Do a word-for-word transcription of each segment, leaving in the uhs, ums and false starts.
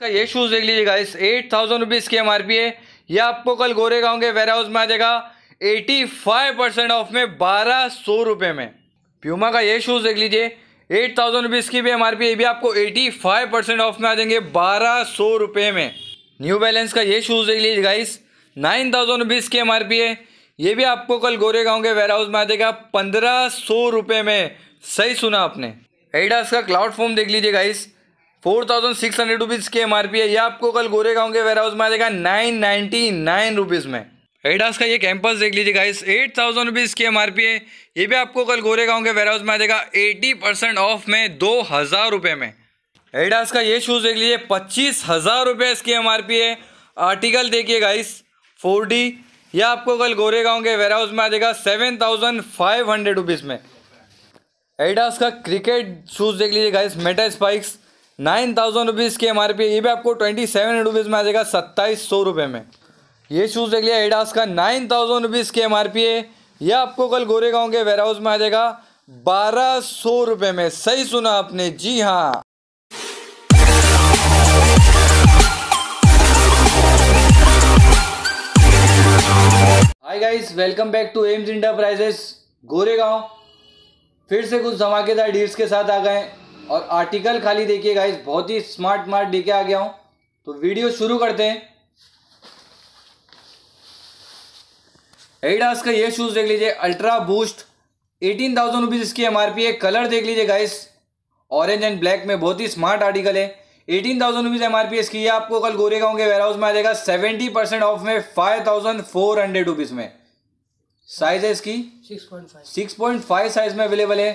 का ये शूज़ देख लीजिए गाइस, एट थाउजेंड रुपीज़ की एम आर पी है। ये आपको कल गोरेगांव के वेयर हाउस में आ जाएगा एटी फाइव परसेंट ऑफ में बारह सौ रुपये में। प्यूमा का ये शूज़ देख लीजिए, एट थाउजेंड रुपीज़ की भी एम आर पी है। ये भी आपको एटी फाइव परसेंट ऑफ में आ जाएंगे बारह सौ रुपये में। न्यू बैलेंस का ये शूज़ देख लीजिए गाइस, नाइन थाउजेंड रुपीज़ की एम आर पी है। ये भी आपको कल गोरेगांव के वेयर हाउस में आ जाएगा पंद्रह सौ रुपये में। सही सुना आपने। एडिडास का क्लाउड फोम देख लीजिए guys, four thousand six hundred rupees की एम आर पी है। ये आपको कल गोरेगांव के वेयर हाउस में आ जाएगा नाइन नाइन्टी नाइन रुपीज़ में। एडिडास का ये कैंपस देख लीजिए गाइस, एट थाउजेंड रुपीज़ की एम आर पी है। ये भी आपको कल गोरेगांव के वेयर हाउस में आ जाएगा एटी परसेंट ऑफ में दो हज़ार रुपये में। एडिडास का ये शूज़ देख लीजिए, पच्चीस हज़ार रुपये इसकी एम आर पी है। आर्टिकल देखिए गाइस, फोर डी। यह आपको कल गोरेगांव के वेयर हाउस में आ जाएगा seven thousand five hundred rupees में। एडिडास का क्रिकेट शूज़ देख लीजिए guys, meta spikes, nine thousand rupees की एम आर पी है। ये भी आपको ट्वेंटी सेवन हंड्रेड रुपीज़ में आ जाएगा सत्ताईस सौ रुपये में। ये शूज़ देख लिया एडिडास का, नाइन थाउजेंड रुपीज़ की एम आर पी है। ये आपको कल गोरेगांव के वेयर हाउस में आ जाएगा बारह सौ रुपये में। सही सुना आपने, जी हाँ। Hi guys, welcome back to AMS enterprises Goregaon. फिर से कुछ धमाकेदार डील्स के साथ आ गए और आर्टिकल खाली देखिए गाइस, बहुत ही स्मार्ट स्मार्ट लेके आ गया हूँ। तो वीडियो शुरू करते हैं। एडिडास का ये शूज़ देख लीजिए, Ultraboost, eighteen thousand rupees इसकी एम आर पी है। कलर देख लीजिए गाइस, ऑरेंज एंड ब्लैक में, बहुत ही स्मार्ट आर्टिकल है। Eighteen thousand rupees M R P इसकी। ये आपको कल गोरेगांव के वेयर हाउस में आ जाएगा सेवेंटी परसेंट ऑफ में five thousand four hundred rupees में। साइज है इसकी six point five six point five size में अवेलेबल है।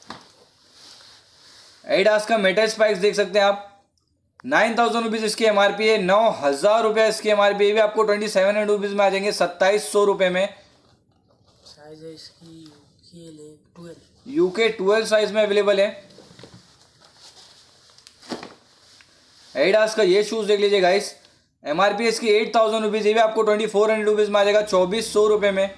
एडिडास का मेटा स्पाइक्स देख सकते हैं आप, नाइन थाउजेंड रुपीज़ इसकी एम आर पी है। नौ हज़ार रुपये इसकी एम आर पी भी आपको ट्वेंटी सेवन हंड्रेड रुपीज़ में आ जाएंगे सत्ताईस सौ रुपये में। साइज है इसकी ट्वेल्व, यूके ट्वेल्व साइज में अवेलेबल है। एडिडास का ये शूज़ देख लीजिए गाइस, एम आर पी इसकी एट थाउजेंड रुपीज़, ये भी आपको ट्वेंटी फोर हंड्रेड रुपीज़ में आ जाएगा चौबीस सौ रुपये में।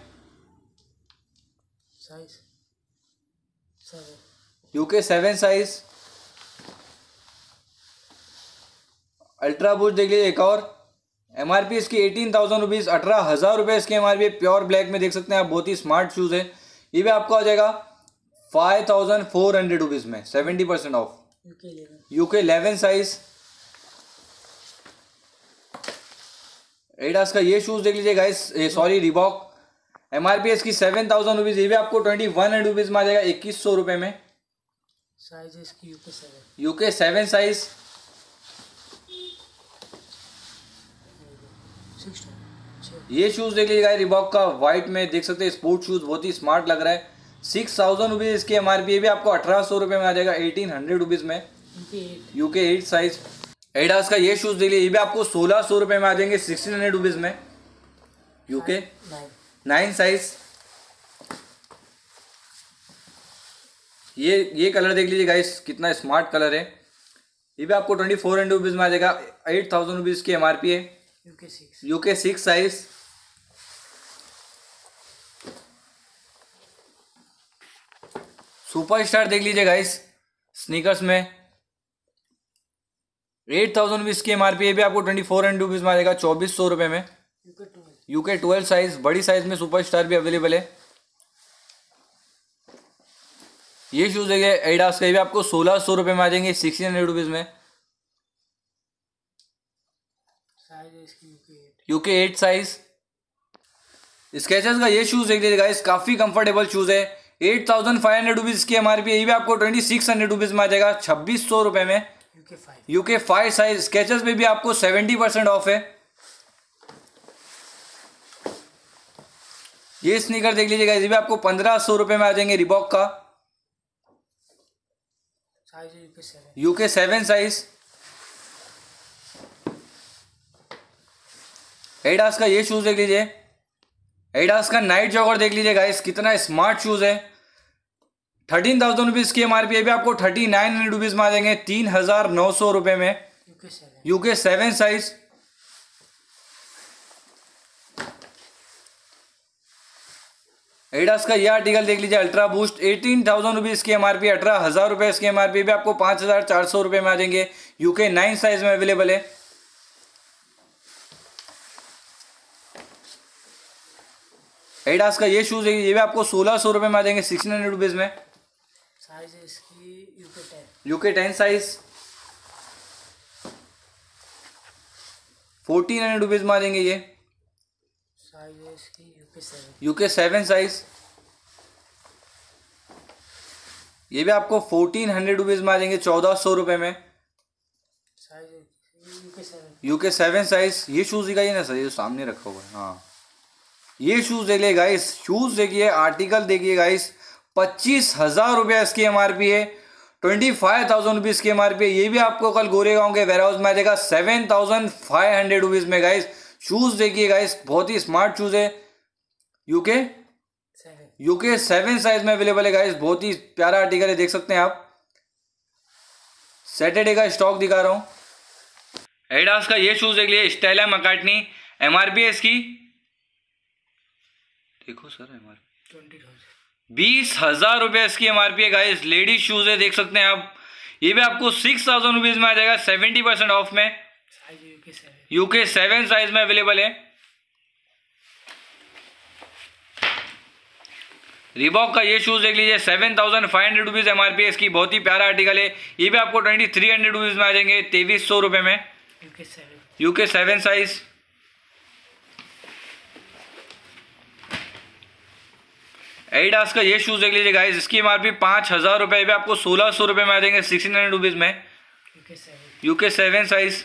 Size seven, UK seven size. Ultraboost देख लीजिए एक और, एम आर पी इसकी एटीन थाउजेंड रुपीज़, अठारह हज़ार रुपये इसकी M R P. Pure black में देख सकते हैं आप, बहुत ही स्मार्ट शूज़ है। ये भी आपको आ जाएगा five thousand four hundred rupees में, seventy percent off. UK eleven size. Adidas का ये शूज़ देख लीजिए guys, sorry Reebok, M R P इसकी सेवन थाउजेंड रुपीज़, ये भी आपको ट्वेंटी वन हंड्रेड रुपीज़ में आ जाएगा इक्कीस सौ रुपये में। साइज है इसकी UK seven, UK seven size. ये शूज़ देख लीजिएगा रिबॉक का, वाइट में देख सकते हैं, स्पोर्ट शूज़, बहुत ही स्मार्ट लग रहा है। सिक्स थाउजेंड रुपीज़ इसकी एम आर पी, भी आपको अठारह सौ रुपये में आ जाएगा एटीन हंड्रेड रुपीज़ में। UK eight size. एडिडास का ये शूज़ देख लीजिए, ये भी आपको सोलह सौ रुपये में आ जाएंगे सिक्सटीन हंड्रेड रुपीज़ में। UK nine size. ये ये कलर देख लीजिए गाइस, कितना स्मार्ट कलर है। ये भी आपको ट्वेंटी फोर हंड्रेड रुपीज़ में आ जाएगा, एट थाउजेंड रुपीज़ की एम आर पी है। UK six, UK six size. Superstar देख लीजिए गाइस, स्नीकर्स में, एट थाउजेंड रुपीज़ की एम आर पी है। भी आपको ट्वेंटी फोर हंड्रेड रुपीज़ में आ जाएगा चौबीस सौ रुपये में। यूके ट्वेल्व साइज, बड़ी साइज में सुपर स्टार भी अवेलेबल है। ये शूज़ है एडिडास का, भी आपको सोलह सौ रुपये में आ जाएंगे सिक्सटीन हंड्रेड रुपीज़ में। UK eight size. स्केचर्स का ये शूज़ देख लीजिए गाइस, काफ़ी कंफर्टेबल शूज़ है। Eight thousand five hundred rupees की एम आर पी, ये भी आपको ट्वेंटी सिक्स हंड्रेड रुपीज़ में आ जाएगा छब्बीस सौ रुपये में। UK five size. स्केचर्स में भी आपको सेवेंटी परसेंट ऑफ है। ये स्नीकर देख लीजिए गाइस, ये भी आपको पंद्रह सौ रुपये में आ जाएंगे रिबॉक का। UK seven size. एडिडास का ये शूज़ देख लीजिए, एडिडास का नाइट जॉगर देख लीजिए गाइस, कितना स्मार्ट शूज़ है। थर्टीन थाउजेंड रुपीज़ की एम आर पी, भी आपको थर्टी नाइन हंड्रेड रुपीज़ में आ जाएंगे तीन हज़ार नौ सौ रुपये में। UK seven size. एडिडास का ये आर्टिकल देख लीजिए, Ultraboost, eighteen thousand rupees की एम आर पी, अठारह हज़ार रुपये इसकी एम आर पी, भी आपको पाँच हज़ार चार सौ रुपये में आ जाएंगे। यूके नाइन साइज में अवेलेबल है। एडिडास का ये शूज है, ये भी आपको सोलह सौ रुपये में आ जाएंगे सिक्सटीन हंड्रेड रुपीज़ में। साइज है इसकी UK ten. UK ten size fourteen hundred rupees में आ जाएंगे ये। साइज है इसकी UK seven. UK seven size ये भी आपको फोर्टीन हंड्रेड रुपीज़ में आ जाएंगे चौदह सौ रुपये में। साइज है UK seven. UK seven size ये शूज़ दिखाइए ना सर, ये सामने रखा हुआ है। हाँ ये शूज़ देख लिए गाइस, शूज़ देखिए, आर्टिकल देखिए गाइस, पच्चीस हज़ार रुपया इसकी एम आर पी है, ट्वेंटी फाइव थाउजेंड रुपीज़ की एम आर पी है। ये भी आपको कल गोरेगांव के वेयर हाउस में आ जाएगा seven thousand five hundred rupees में। गाइस शूज़ देखिए गाइस, बहुत ही स्मार्ट शूज़ है। यूके यूके सेवन साइज में अवेलेबल है गाइस, बहुत ही प्यारा आर्टिकल है, देख सकते हैं आप। सैटरडे का स्टॉक दिखा रहा हूँ। एडिडास का ये शूज़ देख लिए, Stella McCartney, M R P है इसकी, देखो sir M R P twenty thousand बीस हजार रुपये इसकी एम आर पी है गाइस। लेडीज शूज है, देख सकते हैं आप। ये भी आपको सिक्स थाउजेंड रुपीज में आ जाएगा सेवेंटी परसेंट ऑफ में। Size UK seven. UK seven size में अवेलेबल है। रिबॉक का ये शूज देख लीजिए, seven thousand five hundred rupees M R P है इसकी, बहुत ही प्यारा आर्टिकल है। ये भी आपको ट्वेंटी थ्री हंड्रेड रुपीज में आ जाएंगे तेईस सौ रुपये में। UK seven. UK seven size Adidas का ये शूज देख लीजिए गाइस, इसकी एमआरपी पाँच हजार रुपये भी आपको सोलह सौ रुपये में आ जाएंगे सिक्सटीन हंड्रेड रुपीज़ में। UK seven. UK seven size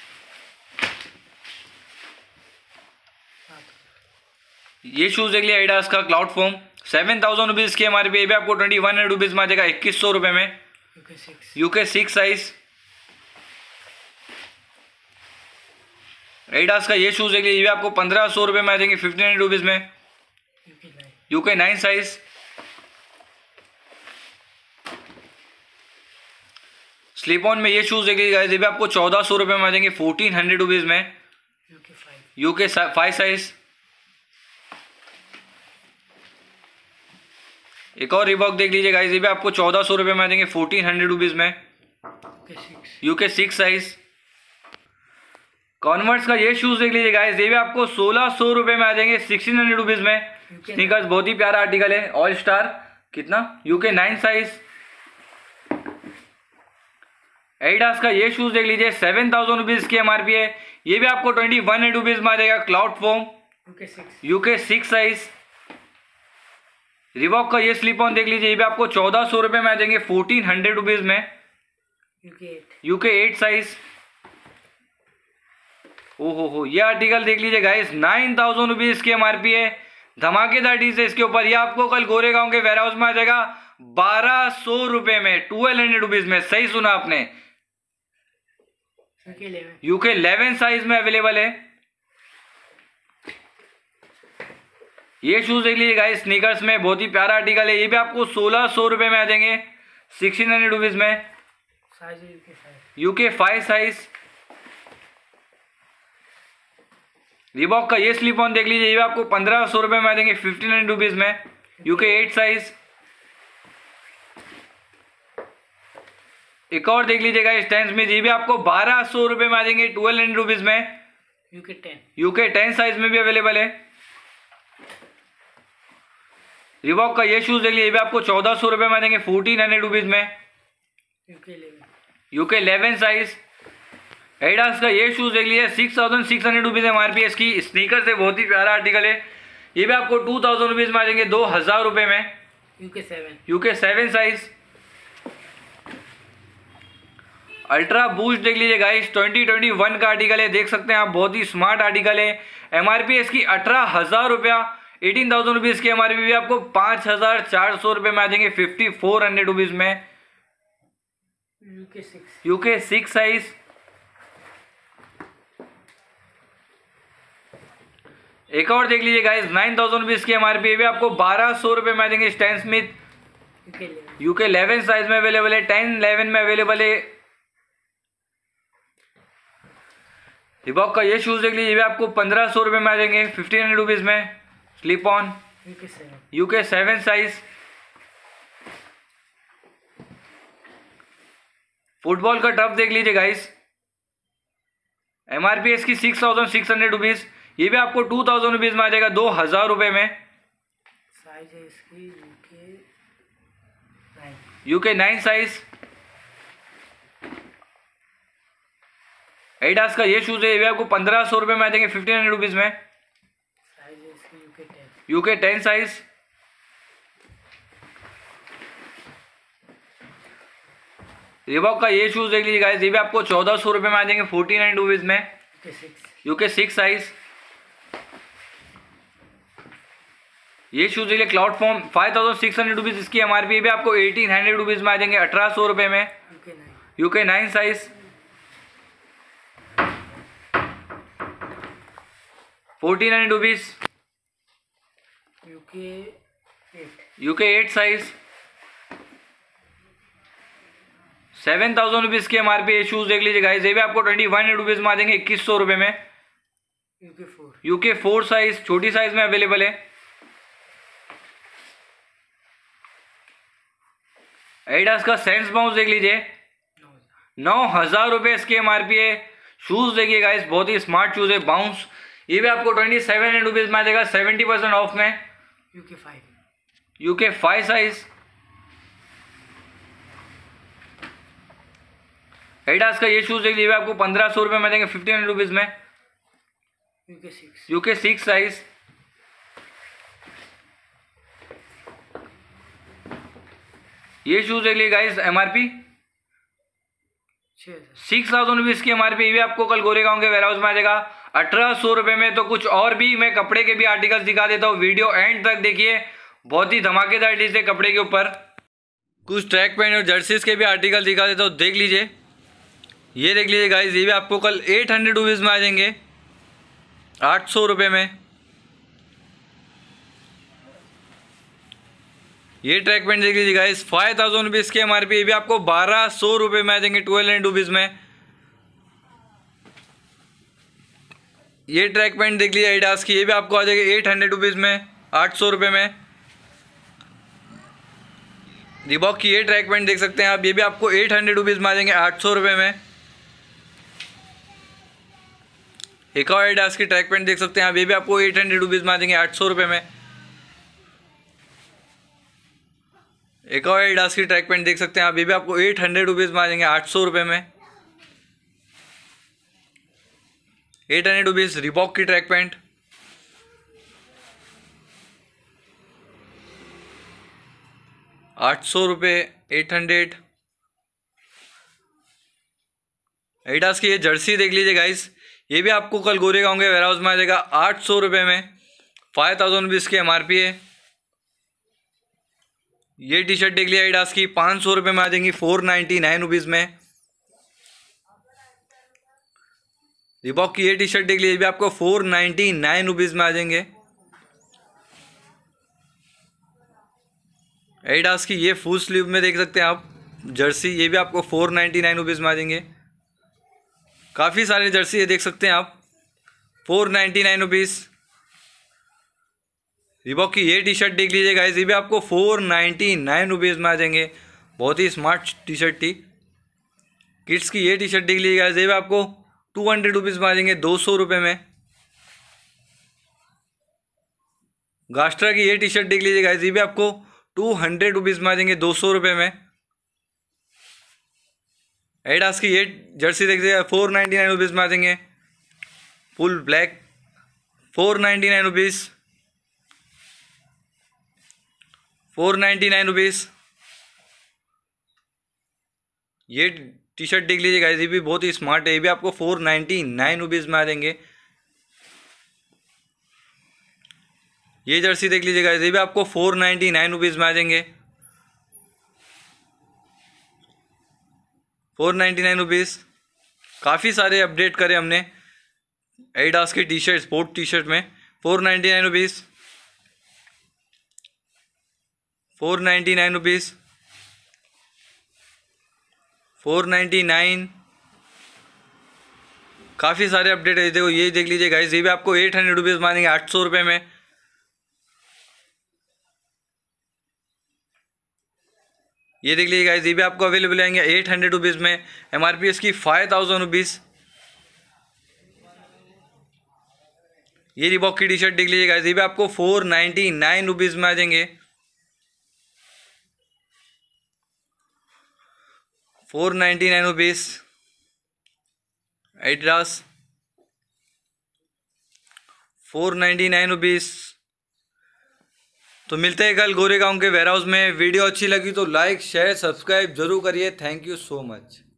ये शूज देख लिया एडिडास का Cloudfoam, seven thousand rupees की एमआरपी, ये भी आपको ट्वेंटी वन हंड्रेड रुपीज़ में आ जाएगा इक्कीस सौ रुपये में। UK six. UK six size Adidas का ये शूज देख लीजिए, ये भी आपको पंद्रह सौ रुपये में आ जाएंगे फिफ्टीन हंड्रेड रुपीज़ में। UK nine. UK nine size slip on में ये शूज देख लीजिए, ये भी आपको चौदह सौ रुपये में आ जाएंगे फोर्टीन हंड्रेड रुपीज़ में। UK five. UK five size एक और रिबॉक देख लीजिए गाइस, ये भी आपको चौदह सौ रुपये में आ जाएंगे फोर्टीन हंड्रेड रुपीज़ में। UK six. UK six size Converse का ये शूज देख लीजिए गाइस, ये भी आपको सोलह सौ रुपये में आ जाएंगे सिक्सटीन हंड्रेड रुपीज़ में। स्नीकर्स बहुत ही प्यारा आर्टिकल है, ऑल स्टार कितना, यूके नाइन साइज। एडिडास का ये शूज देख लीजिए, सेवन थाउजेंड रुपीज की एमआरपी है, ये भी आपको ट्वेंटी वन हंड्रेड रुपीज में आ जाएगा Cloudfoam. UK six. UK six size Reebok का ये स्लिप ऑन देख लीजिए, ये भी आपको चौदह सौ रुपये में आ जाएंगे फोर्टीन हंड्रेड रुपीज में। UK eight. UK eight size ओहो हो ये आर्टिकल देख लीजिए गाइस, नाइन थाउजेंड रुपीज की एमआरपी है, धमाकेदार डील है इसके ऊपर। ये आपको कल गोरेगांव के वेयर हाउस में आ जाएगा बारह सौ रुपए में, ट्वेल्व हंड्रेड रुपीज में। सही सुना आपने। UK eleven. UK eleven size में अवेलेबल है। ये शूज देख लीजिए गाइस, स्नीकर्स में बहुत ही प्यारा आर्टिकल है, ये भी आपको सोलह सौ रुपए में आ जाएंगे सिक्सटीन हंड्रेड रुपीज में। Size UK five. UK five size Reebok का ये स्लिप ऑन देख लीजिए, ये भी आपको पंद्रह सौ रुपये में आ जाएंगे फिफ्टीन हंड्रेड रुपीज़ में। यूके एट साइज एक और देख लीजिएगा इस टेंस में, ये भी आपको बारह सौ रुपये में आ जाएंगे ट्वेल्व हंड्रेड रुपीज़ में। UK ten. UK ten size में भी अवेलेबल है। रिबॉक का ये शूज देख लीजिए, ये भी आपको चौदह सौ रुपये में आ जाएंगे फोर्टीन हंड्रेड रुपीज़ में। UK eleven. UK eleven size Adidas का ये शूज देख लीजिए, six thousand six hundred rupees M R P इसकी। स्नीकर से बहुत ही प्यारा आर्टिकल है, ये भी आपको टू थाउजेंड रुपीज़ में आ जाएंगे दो हज़ार रुपये में। UK seven. UK seven size Ultraboost देख लीजिए गाइस, ट्वेंटी ट्वेंटी वन का आर्टिकल है, देख सकते हैं आप, बहुत ही स्मार्ट आर्टिकल है। एम आर पी इसकी अठारह हज़ार रुपया, एटीन थाउजेंड रुपीज़ की एम आर पी भी आपको पाँच हज़ार चार सौ रुपये में आ जाएंगे फिफ्टी फोर हंड्रेड रुपीज़ में। UK six. UK six size एक और देख लीजिए गाइस, नाइन थाउजेंड रुपीज़ की एमआरपी भी आपको बारह सौ रुपये में आ जाएंगे Stan Smith. UK eleven. UK eleven size में अवेलेबल है, टेन इलेवन में अवेलेबल है। रिबॉक का ये शूज देख लीजिए, ये भी आपको पंद्रह सौ रुपये में आ जाएंगे फिफ्टीन हंड्रेड रुपीज़ में। Slip on UK seven. UK seven size football का टफ देख लीजिए गाइस, एमआरपी है इसकी six thousand six hundred rupees, ये भी आपको टू थाउजेंड रुपीज में आ जाएगा, दो हजार रुपए में। साइज है इसकी UK nine. UK nine size. Adidas का ये शूज है, ये भी आपको पंद्रह सौ रुपए में आ जाएंगे, फिफ्टीन हंड्रेड रुपीज में। साइज है इसकी UK ten. UK ten size. Reebok का ये शूज देख लीजिए गाइस, ये भी आपको चौदह सौ रुपए में आ जाएंगे, फोर्टीन हंड्रेड रुपीज में। UK six. UK six size. ये शूज देख लीजिए Cloudfoam, five thousand six hundred rupees इसकी एमआरपी, भी आपको एटीन हंड्रेड रुपीज में आ जाएंगे, अठारह सौ रुपए में। UK nine. UK nine size. Fourteen hundred rupees. UK eight. UK eight size. Seven thousand rupees की एमआरपी ये शूज देख लीजिए गाइस, ये भी आपको ट्वेंटी वन हंड्रेड रुपीज में आ जाएंगे, इक्कीस सौ रुपए में। UK four. UK four size, छोटी साइज में अवेलेबल है। एडिडास का सेंस बाउंस देख लीजिए, नौ हजार रुपए इसकी एमआरपी है। शूज देखिए गाइस, बहुत ही स्मार्ट शूज है बाउंस, ये भी आपको ट्वेंटी सेवन हंड्रेड रुपीज में आ जाएगा, सेवेंटी परसेंट ऑफ में। UK five. UK five size. Adidas का ये शूज देख लीजिए, आपको पंद्रह सौ रुपए में देंगे, फिफ्टीन हंड्रेड रुपीज में। UK six. UK six size. ये शूज देख लीजिए guys, MRP six thousand rupees की एमआरपी, ये भी आपको कल गोरेगांव के वेयर हाउस में आ जाएगा, अठारह सौ रुपए में। तो कुछ और भी मैं कपड़े के भी आर्टिकल्स दिखा देता हूँ, वीडियो एंड तक देखिए, बहुत ही धमाकेदार चीज है कपड़े के ऊपर। कुछ ट्रैक पैंट और जर्सीज के भी आर्टिकल दिखा देता हूँ, देख लीजिए। ये देख लीजिए गाइस, ये भी आपको कल एट हंड्रेड रुपीज में आ जाएंगे, आठ सौ रुपये में। ये ट्रैक पैंट देख लीजिए गाइस, फाइव थाउजेंड रुपीज की एमआरपी, ये भी आपको बारह सौ रुपये में आ जाएंगे, ट्वेल्व हंड्रेड रुपीज में। ये ट्रैक पैंट देख लीजिए एडिडास की, ये भी आपको आ जाएगी एट हंड्रेड रुपीज में, आठ सौ रुपये में। रिबॉक की ये ट्रैक पैंट देख सकते हैं आप, ये भी आपको एट हंड्रेड रुपीज में आ जाएंगे, आठ सौ रुपये में। एक और एडिडास की ट्रैक पैंट देख सकते हैं आप, ये भी आपको एट हंड्रेड रुपीज में आ जाएंगे, आठ सौ रुपये में। एक और एडिडास की ट्रैक पैंट देख सकते हैं आप, ये भी आपको एट हंड्रेड रुपीज में आ जाएंगे, आठ सौ रुपये में। एट हंड्रेड रुपीज रिबॉक की ट्रैक पैंट। आठ सौ रुपये, एट हंड्रेड। एडिडास की ये जर्सी देख लीजिए गाइस, ये भी आपको कल गोरेगांव के वेयर हाउस में आ जाएगा, आठ सौ रुपये में, फाइव थाउजेंड रुपीज़ की एमआरपी है। ये टी शर्ट देख लिया एडिडास की, पाँच सौ रुपये में आ जाएंगी, फोर नाइन्टी नाइन रुपीज़ में। रिबॉक की ये टी शर्ट देख लीजिए, भी आपको फोर नाइन्टी नाइन रुपीज़ में आ जाएंगे। एडिडास की ये फुल स्लीव में देख सकते हैं आप जर्सी, ये भी आपको फोर नाइन्टी नाइन रुपीज़ में आ जाएंगे। काफ़ी सारे जर्सी ये देख सकते हैं आप, four ninety nine rupees. Reebok की ये टी शर्ट देख लीजिए गाइस, ये भी आपको फोर नाइन्टी नाइन रुपीज़ में आ जाएंगे, बहुत ही स्मार्ट टी शर्ट थी। किड्स की ये टी शर्ट देख लीजिए गाइस, ये भी आपको टू हंड्रेड रुपीज़ में आ जाएंगे, दो सौ रुपये में। गास्ट्रा की ये टी शर्ट देख लीजिए गाइस, ये भी आपको टू हंड्रेड रुपीज़ में आ जाएंगे, दो सौ रुपये में। एडिडास की ये जर्सी देख लीजिए, फोर नाइन्टी नाइन रुपीज़ में आ जाएंगे, full black, four ninety nine rupees, four ninety nine rupees. ये टी शर्ट देख लीजिए गाइस, ये भी बहुत ही स्मार्ट है, ये भी आपको फोर नाइन्टी नाइन रुपीज़ में आ जाएंगे। ये जर्सी देख लीजिए गाइस, ये भी आपको फोर नाइन्टी नाइन रुपीज़ में आ जाएंगे, फोर नाइन्टी नाइन रुपीज़। काफ़ी सारे अपडेट करे हमने एडिडास की T shirt, sport T shirt में, four ninety nine rupees, four ninety nine rupees, four ninety nine. काफ़ी सारे अपडेट है, देखो ये देख लीजिए गाइस, ये भी आपको एट हंड्रेड रुपीज़ में आ जाएंगे, आठ सौ रुपये में। ये देख लीजिए गाइस, ये भी आपको अवेलेबल आएंगे एट हंड्रेड रुपीज़ में। एम आर पी इसकी फाइव थाउजेंड रुपीज़। ये रिबॉक की टी शर्ट देख लीजिए गाइस, ये भी आपको फोर नाइन्टी नाइन रुपीज़ में आ जाएंगे। Four ninety nine rupees. Adidas four ninety nine rupees. तो मिलते हैं कल गोरेगांव के वेयर हाउस में। वीडियो अच्छी लगी तो लाइक शेयर सब्सक्राइब जरूर करिए। Thank you so much.